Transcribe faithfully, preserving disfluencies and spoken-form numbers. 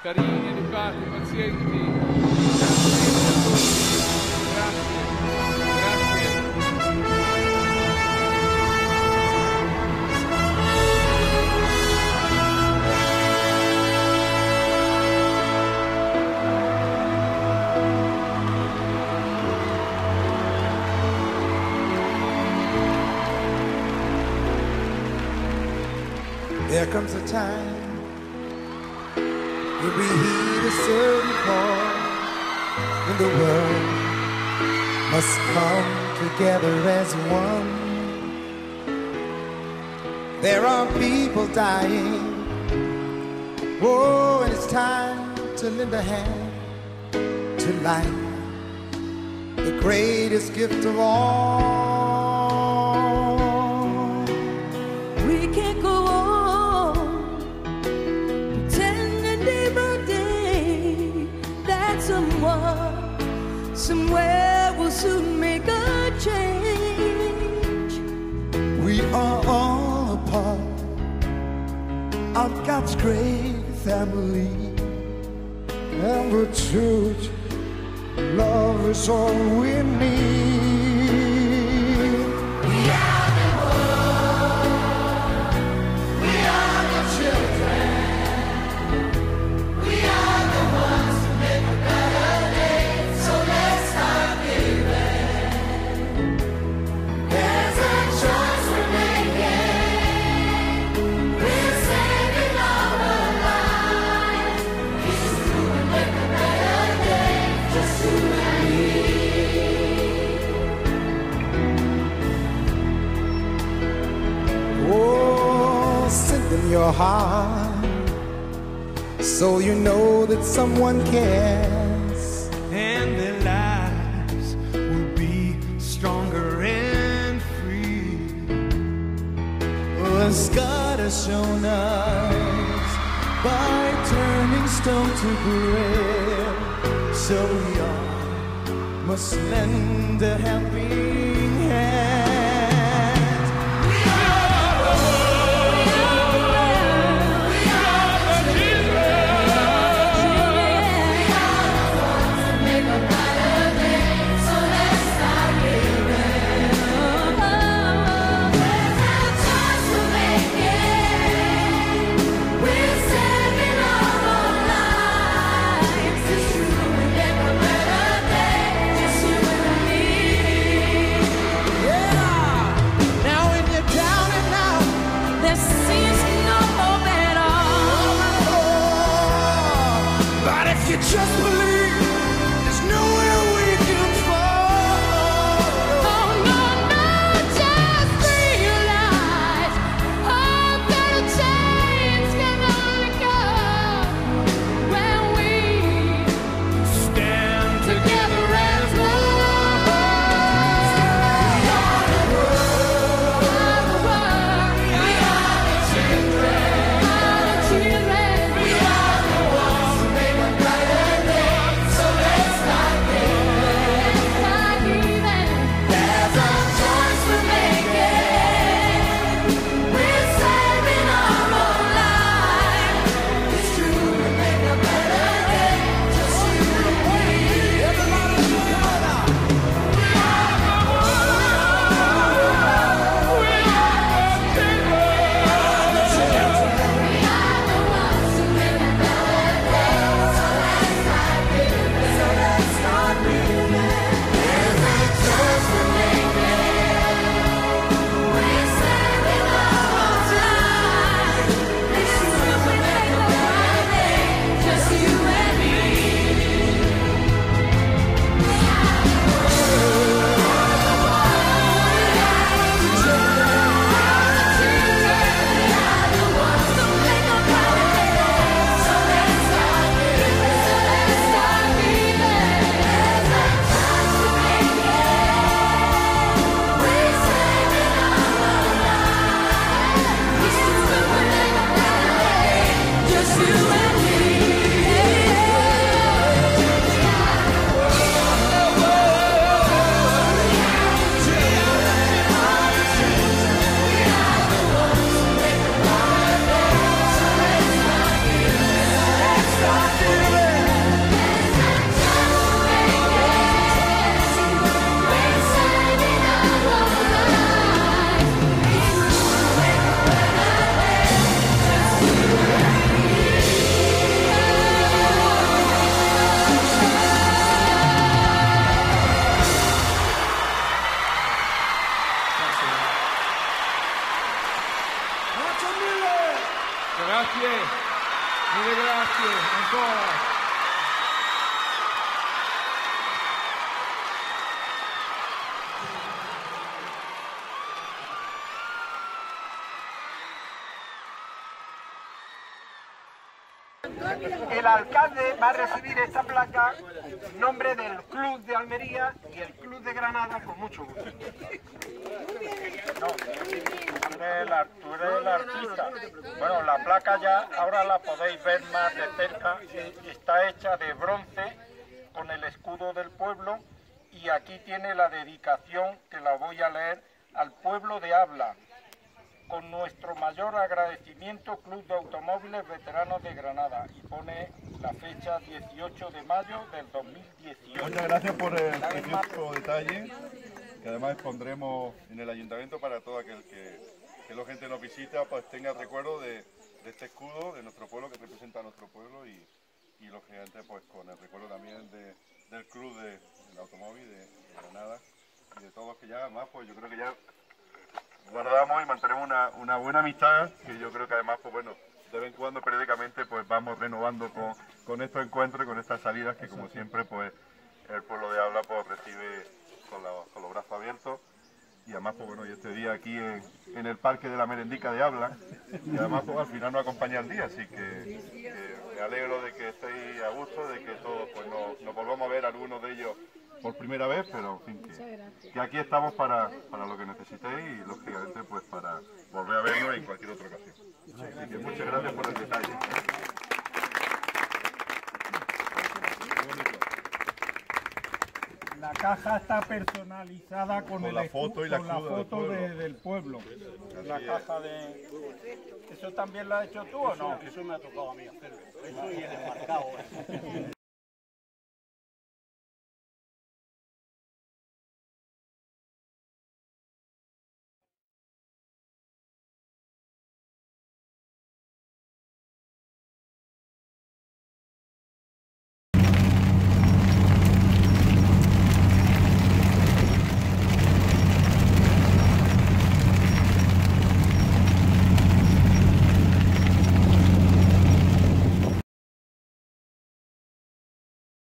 carini, educati, pazienti. Grazie a tutti. Grazie. Grazie. There comes a time when we heed a certain call, when the world must come together as one. There are people dying. Oh, and it's time to lend a hand to life, the greatest gift of all. We can't go on pretending day by day that someone somewhere will soon make a change. We are all a part of God's great family, and the truth, love is all we need. We are the world. We are the children. We are the ones who make a better day. So let's start giving. There's a choice we're making. We're saving our lives. It's true, we make a better day. Just you and me. Oh, send them your heart, so you know that someone cares, and their lives will be stronger and free. As God has shown us by turning stone to bread, so we all must lend a helping hand. Just believe there's nowhere we can fall. Oh no, no, just realize all better times can only come when we Stand together as one. We are the world. We are the children. We are the children. We are the ones who make a brighter day. Grazie ancora. El alcalde va a recibir esta placa en nombre del Club de Almería y el Club de Granada con mucho gusto. No, tú eres el, tú eres el artista. Bueno, la placa ya ahora la podéis ver más de cerca. Está hecha de bronce con el escudo del pueblo y aquí tiene la dedicación que la voy a leer al pueblo de Abla. Con nuestro mayor agradecimiento, Club de Automóviles Veteranos de Granada. Y pone la fecha dieciocho de mayo del dos mil dieciocho. Muchas gracias por el precioso detalle, que además expondremos en el ayuntamiento para todo aquel que, que la gente nos visita, pues tenga recuerdo de, de este escudo, de nuestro pueblo, que representa a nuestro pueblo y, y lógicamente pues con el recuerdo también de, del Club de, del Automóvil de, de Granada y de todos que ya además pues yo creo que ya guardamos y mantenemos una, una buena amistad, que yo creo que además, pues bueno, de vez en cuando periódicamente pues vamos renovando con, con estos encuentros y con estas salidas que como siempre pues el pueblo de Abla pues recibe con, la, con los brazos abiertos. Y además pues bueno, y este día aquí en, en el Parque de la Merendica de Abla, y además pues al final nos acompaña el día, así que, que me alegro de que estéis a gusto, de que todos pues nos, nos volvamos a ver, algunos de ellos por primera vez, pero en fin, que, que aquí estamos para, para lo que necesitéis y lógicamente pues para volver a vernos en cualquier otra ocasión. Así que muchas gracias por el detalle. La caja está personalizada con, Con el la foto y la con la cruz del foto pueblo. de- del pueblo. La caja de... ¿Eso también lo has hecho tú o no? Eso me ha tocado a mí hacerlo. Eso y el enmarcado.